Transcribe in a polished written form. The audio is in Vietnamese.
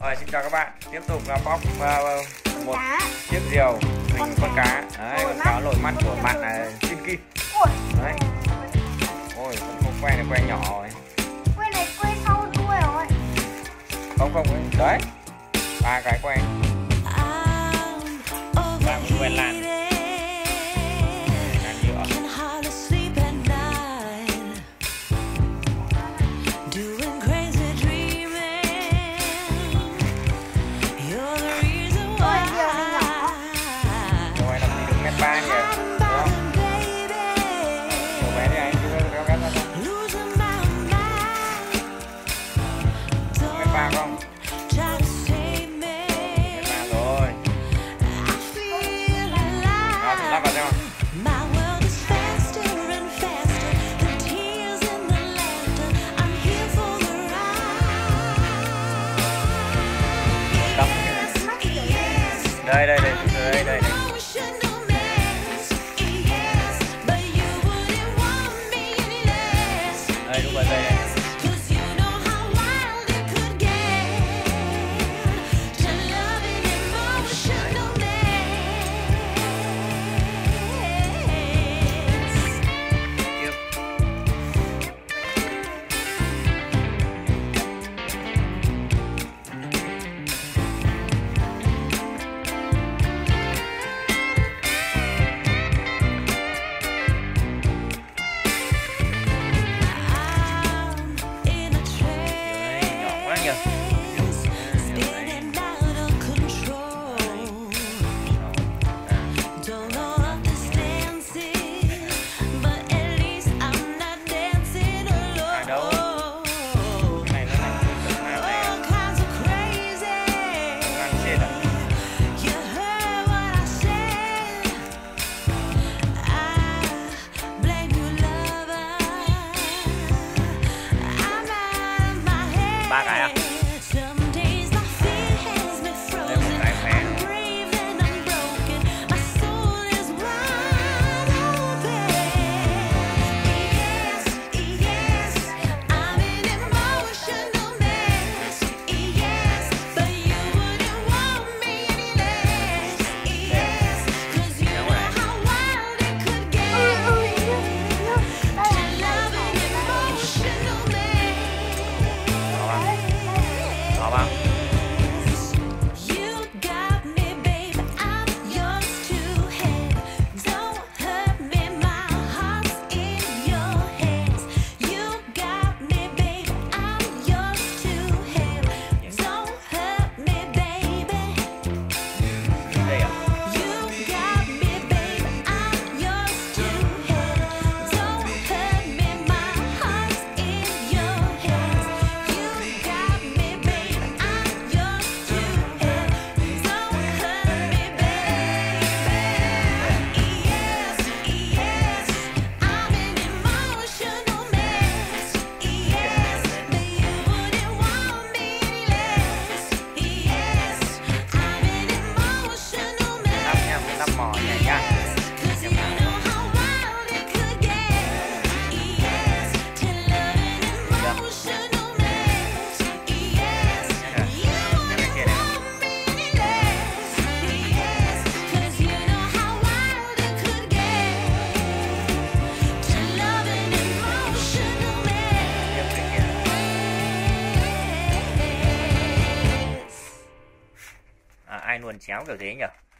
Rồi, xin chào các bạn. Tiếp tục là bóc một chiếc diều hình con cá. Đấy, con cá lội mắt của bạn là CHÍNH. Đấy. Ôi, con que này que nhỏ rồi. Que này que sau đuôi rồi. Không, đấy. Ba cái que. Ba cái que lan. Lan nhựa. Ba nhỉ, đúng không? Nhiều bé đi anh, chưa kéo cắt ra không? Mét ba không? Mét ba rồi. Nào, thử lắp vào xem. Đây. Đây, đúng rồi, đây. Ba cái à? Đây một cái khỏe. Ai nuồn chéo kiểu thế nhỉ?